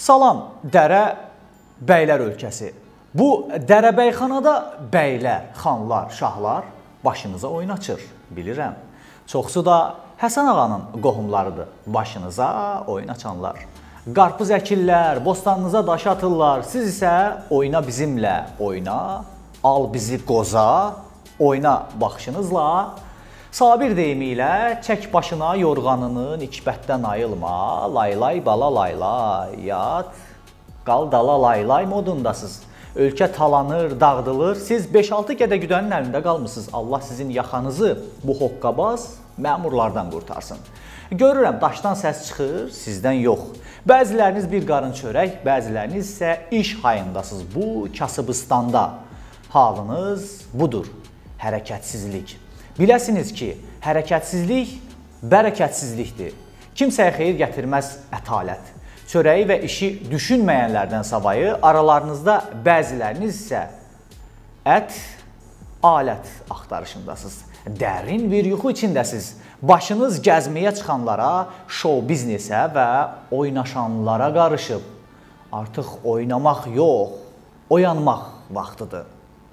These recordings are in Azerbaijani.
Salam, Dərə bəylər ölkəsi. Bu Dərəbəyxanada bəylər, xanlar, şahlar başınıza oyun açır, bilirəm. Çoxsu da Həsən ağanın qohumlarıdır, başınıza oyun açanlar. Qarpız əkirlər, bostanınıza daş atırlar, siz isə oyna bizimlə, oyna, al bizi qoza, oyna baxışınızla. Sabir deyimi ilə çək başına yorğanını, nikbətdən ayılma, laylay bala laylay, yat, qal dala laylay modundasınız. Ölkə talanır, dağıdılır, siz 5-6 gədəgüdənin əlində qalmısınız. Allah sizin yaxanızı bu hoqqabaz məmurlardan qurtarsın. Görürəm, daşdan səs çıxır, sizdən yox. Bəziləriniz bir qarın çörək, bəziləriniz isə iş hayındasınız bu kasıbıstanda. Halınız budur, hərəkətsizlik. Biləsiniz ki, hərəkətsizlik bərəkətsizlikdir. Kimsəyə xeyir gətirməz ətalət. Çörəyi və işi düşünməyənlərdən savayı aralarınızda bəziləriniz isə ət, alət axtarışındasınız. Dərin bir yuxu içindəsiniz. Başınız gəzməyə çıxanlara, şou biznesə və oynaşanlara qarışıb. Artıq oynamaq yox, oyanmaq vaxtıdır.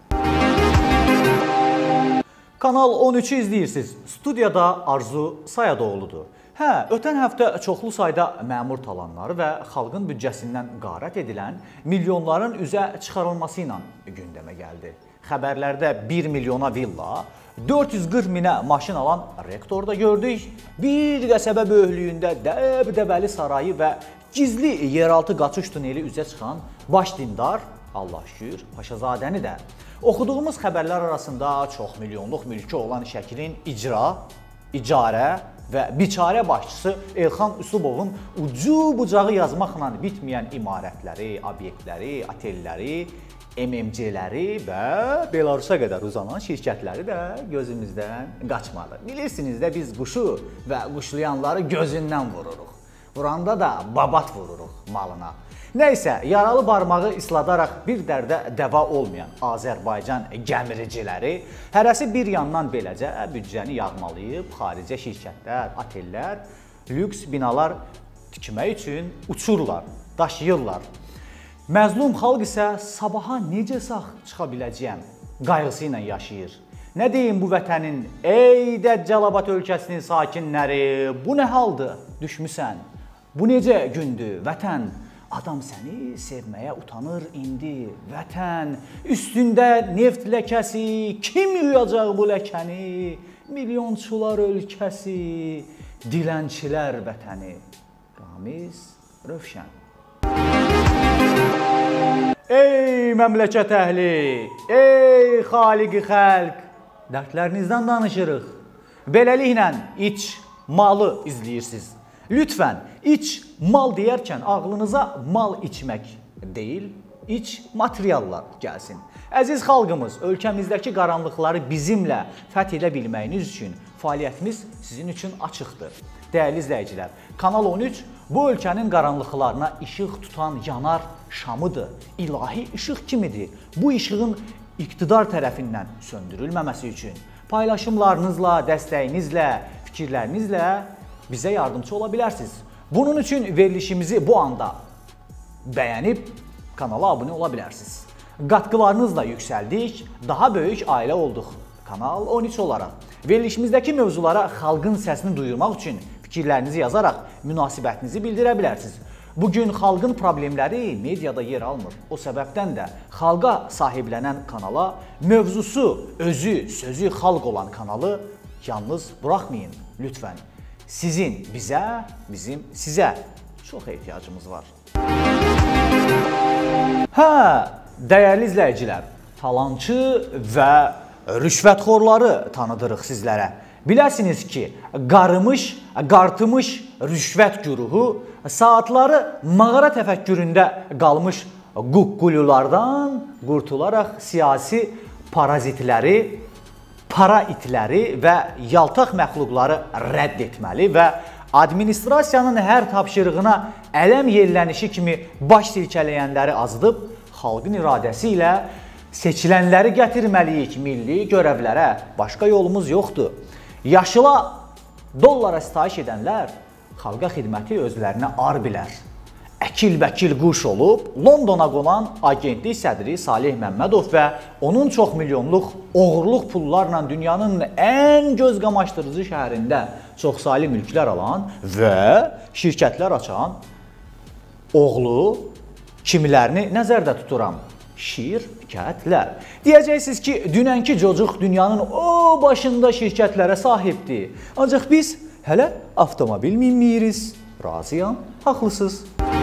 Kanal 13-ü izləyirsiniz. Studiyada Arzu Sayadoğludur. Ötən həftə çoxlu sayda məmur talanları və xalqın büdcəsindən qarət edilən milyonların üzə çıxarılması ilə gündəmə gəldi. Xəbərlərdə 1 milyona villa, 440 minə maşın alan rektor da gördük. Bir qəsəbə böyüklüyündə dəbdəbəli sarayı və gizli yeraltı qaçış tuneli üzə çıxan baş dindar, Allah şükür, Paşazadəni də. Oxuduğumuz xəbərlər arasında çox milyonluq mülkü olan Şəkilin icra, icarə və biçarə başçısı Elxan Üsubovun ucu-bucağı yazmaqla bitməyən imarətləri, obyektləri, otelləri, MMC-ləri və Belarusa qədər uzanan şirkətləri də gözümüzdən qaçmadı. Bilirsiniz də biz quşu və quşlayanları gözündən vururuq. Vuranda da babat vururuq malına. Nəysə, yaralı barmağı isladaraq bir dərdə dəva olmayan Azərbaycan gəmiriciləri hərəsi bir yandan beləcə büdcəni yağmalayıb xaricə şirkətlər, otellər, lüks binalar tikmək üçün uçurlar, daşıyırlar. Məzlum xalq isə sabaha necə sağ çıxa biləcəyəm qayğısı ilə yaşayır. Nə deyim bu vətənin, ey Dəccalabat ölkəsinin sakinləri, bu nə haldır, düşmüsən? Bu necə gündür, vətən? Adam səni sevməyə utanır indi, vətən. Üstündə neft ləkəsi, kim yuyacaq bu ləkəni? Milyonçular ölkəsi, dilənçilər vətəni. Ramiz Rövşən. Ey məmləkət əhli, ey xaliqi xəlq, dərdlərinizdən danışırıq. Beləliklə iç malı izləyirsiniz. Lütfən, iç mal deyərkən ağlınıza mal içmək deyil, iç materiallar gəlsin. Əziz xalqımız, ölkəmizdəki qaranlıqları bizimlə fəth edə bilməyiniz üçün fəaliyyətimiz sizin üçün açıqdır. Dəyərli izləyicilər, Kanal 13 bu ölkənin qaranlıqlarına işıq tutan yanar şamıdır, ilahi işıq kimidir. Bu işığın iqtidar tərəfindən söndürülməməsi üçün paylaşımlarınızla, dəstəyinizlə, fikirlərinizlə bizə yardımcı ola bilərsiniz. Bunun üçün verilişimizi bu anda bəyənib kanala abunə ola bilərsiniz. Qatqılarınızla yüksəldik, daha böyük ailə olduq. Kanal 13 olaraq. Verilişimizdəki mövzulara xalqın səsini duyurmaq üçün fikirlərinizi yazaraq münasibətinizi bildirə bilərsiniz. Bugün xalqın problemləri mediada yer almır. O səbəbdən də xalqa sahiblənən kanala, mövzusu, özü, sözü xalq olan kanalı yalnız buraxmayın lütfən. Sizin bizə, bizim sizə çox ehtiyacımız var. Dəyərli izləyicilər, talançı və rüşvətxorları tanıdırıq sizlərə. Biləsiniz ki, qartımış rüşvət güruhu saatları mağara təfəkküründə qalmış quqqululardan qurtularaq siyasi parazitləri, para itləri və yaltaq məxluqları rədd etməli və administrasiyanın hər tapşırığına ələm yellənişi kimi baş silkələyənləri azadıb, xalqın iradəsi ilə seçilənləri gətirməliyik milli görevlərə. Başqa yolumuz yoxdur. Yaşıla dollara sitayiş edənlər xalqa xidməti özlərinə ar bilər. əkil-bəkil quş olub, Londona qonan agentlik sədri Salih Məmmədov və onun çox milyonluq oğurluq pullarla dünyanın ən göz qamaşdırıcı şəhərində çoxsaylı mülklər alan və şirkətlər açan oğlu kimilərini nəzərdə tuturam? Şirkətlər. Deyəcəksiniz ki, dünənki cocuq dünyanın o başında şirkətlərə sahibdir. Ancaq biz hələ avtomobil minmiyiz. Razıyam, haqlısınız.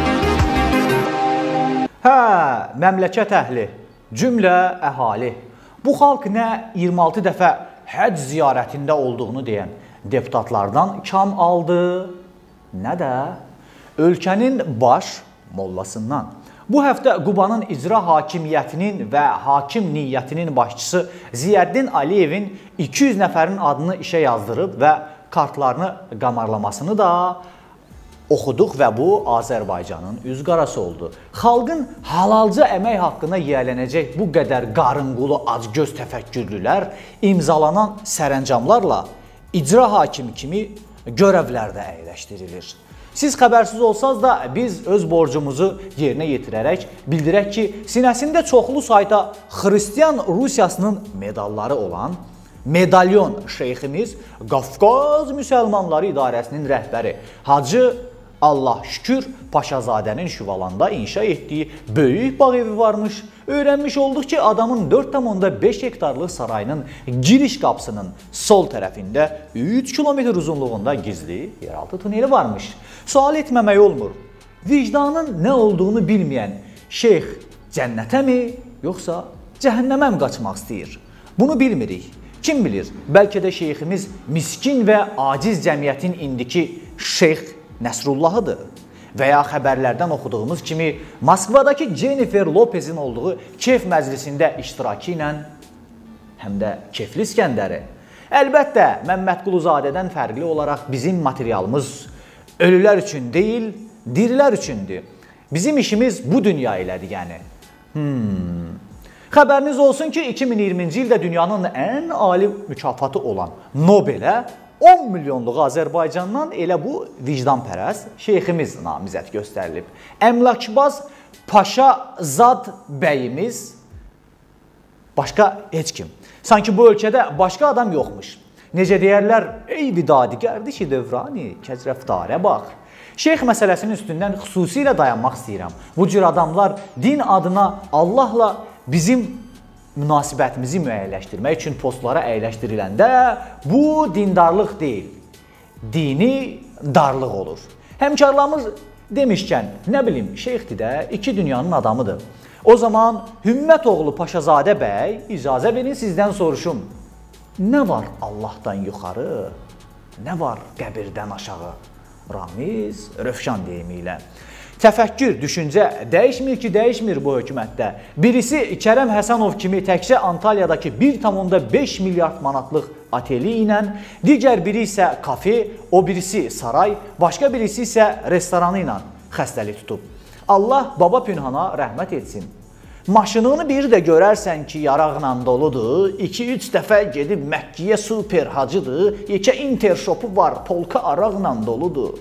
Hə, məmləkət əhli, cümlə əhali. Bu xalq nə 26 dəfə həcc ziyarətində olduğunu deyən deputatlardan kam aldı, nə də ölkənin baş mollasından. Bu həftə Qubanın icra hakimiyyətinin və hakim niyyətinin başçısı Ziyəddin Aliyevin 200 nəfərin adını işə yazdırıb və kartlarını qamarlamasını da oxuduq və bu Azərbaycanın üzqarası oldu. Xalqın halalca əmək haqqına yiyələnəcək bu qədər qarınqulu acgöz təfəkkürlülər imzalanan sərəncamlarla icra hakimi kimi görevlərdə əyləşdirilir. Siz xəbərsiz olsanız da biz öz borcumuzu yerinə yetirərək bildirək ki, sinəsində çoxlu sayda Xristian Rusiyasının medalları olan medalyon şeyximiz Qafqaz Müsəlmanları İdarəsinin rəhbəri Hacı Allah şükür Paşazadənin Şüvalanda inşa etdiyi böyük bağ evi varmış. Öyrənmiş olduq ki, adamın 4,5 hektarlıq sarayının giriş qapısının sol tərəfində 3 kilometr uzunluğunda gizli yeraltı tuneli varmış. Sual etməmək olmur. Vicdanın nə olduğunu bilməyən şeyx cənnətəmi, yoxsa cəhənnəmə mi qaçmaq istəyir? Bunu bilmirik. Kim bilir, bəlkə də şeyximiz miskin və aciz cəmiyyətin indiki şeyx Nəsrullahıdır. Və ya xəbərlərdən oxuduğumuz kimi Moskvadakı Jennifer Lopez'in olduğu keyf məclisində iştirakı ilə həm də kefli İskəndəri. Əlbəttə, Məmmədquluzadədən fərqli olaraq bizim materialımız ölülər üçün deyil, dirilər üçündür. Bizim işimiz bu dünya ilədir, yəni. Xəbəriniz olsun ki, 2020-ci ildə dünyanın ən ali mükafatı olan Nobelə 10 milyonluq Azərbaycandan elə bu vicdanpərəst şeyximiz namizəd göstərilib. Əmlakbaz Paşazad bəyimiz başqa heç kim. Sanki bu ölkədə başqa adam yoxmuş. Necə deyərlər, ey vidadigardi ki dövrani, kəcrəftarə bax. Şeyx məsələsinin üstündən xüsusilə dayanmaq istəyirəm. Bu cür adamlar din adına Allahla bizim münasibətimizi müəyyənləşdirmək üçün postlara əyləşdiriləndə bu dindarlıq deyil, dini darlıq olur. Həmkarlarımız demişkən, nə bilim, şeyxdir də, iki dünyanın adamıdır. O zaman Hümmətoğlu Paşazadə bəy, icazə verin sizdən soruşum. Nə var Allahdan yuxarı, nə var qəbirdən aşağı? Ramiz Rövşan deyimi ilə. Təfəkkür, düşüncə dəyişmir ki, dəyişmir bu hökumətdə. Birisi Kərəm Həsənov kimi təkcə Antalyadakı 1,5 milyard manatlıq ateli ilə, digər biri isə kafe, o birisi saray, başqa birisi isə restoranı ilə xəstəlik tutub. Allah baba Pünhana rəhmət etsin. Maşınını bir də görərsən ki, yaraqla doludur, 2-3 dəfə gedib Məkkiyə super hacıdır, yekə intershopu var, polka araqla doludur.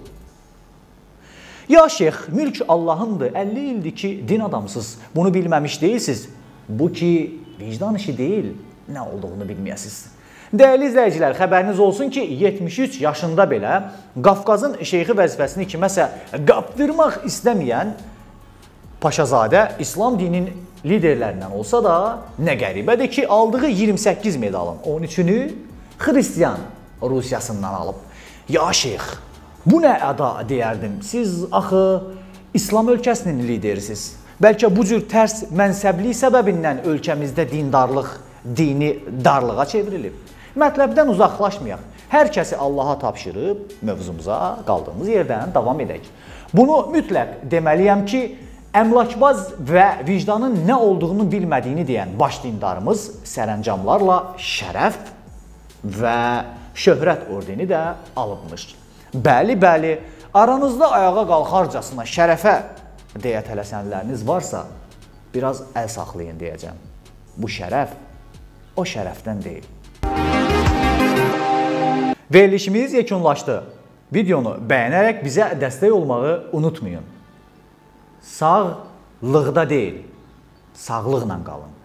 Ya şeyx, mülk Allahındır, 50 ildir ki, din adamsız, bunu bilməmiş deyilsiz. Bu ki, vicdan işi deyil, nə olduğunu bilməyəsiniz. Dəyərli izləyicilər, xəbəriniz olsun ki, 73 yaşında belə Qafqazın şeyxi vəzifəsini kiməsə qapdırmaq istəməyən Paşazadə İslam dininin liderlərindən olsa da, nə qəribədir ki, aldığı 28 medalın 13-ünü Xristian Rusiyasından alıb. Ya şeyx, bu nə əda deyərdim, siz axı İslam ölkəsinin liderisiz. Bəlkə bu cür tərs mənsəblik səbəbindən ölkəmizdə dindarlıq, dini darlığa çevrilib. Mətləbdən uzaqlaşmayaq. Hər kəsi Allaha tapşırıb, mövzumuza qaldığımız yerdən davam edək. Bunu mütləq deməliyəm ki, əmlakbaz və vicdanın nə olduğunu bilmədiyini deyən baş dindarımız sərəncamlarla şərəf və şöhrət ordeni də alıbmış. Bəli, bəli, aranızda ayağa qalxarcasına şərəfə deyə tələsənləriniz varsa, biraz əl saxlayın deyəcəm. Bu şərəf o şərəfdən deyil. Verilişimiz yekunlaşdı. Videonu bəyənərək bizə dəstək olmağı unutmayın. sağlıqda deyil, sağlıqla qalın.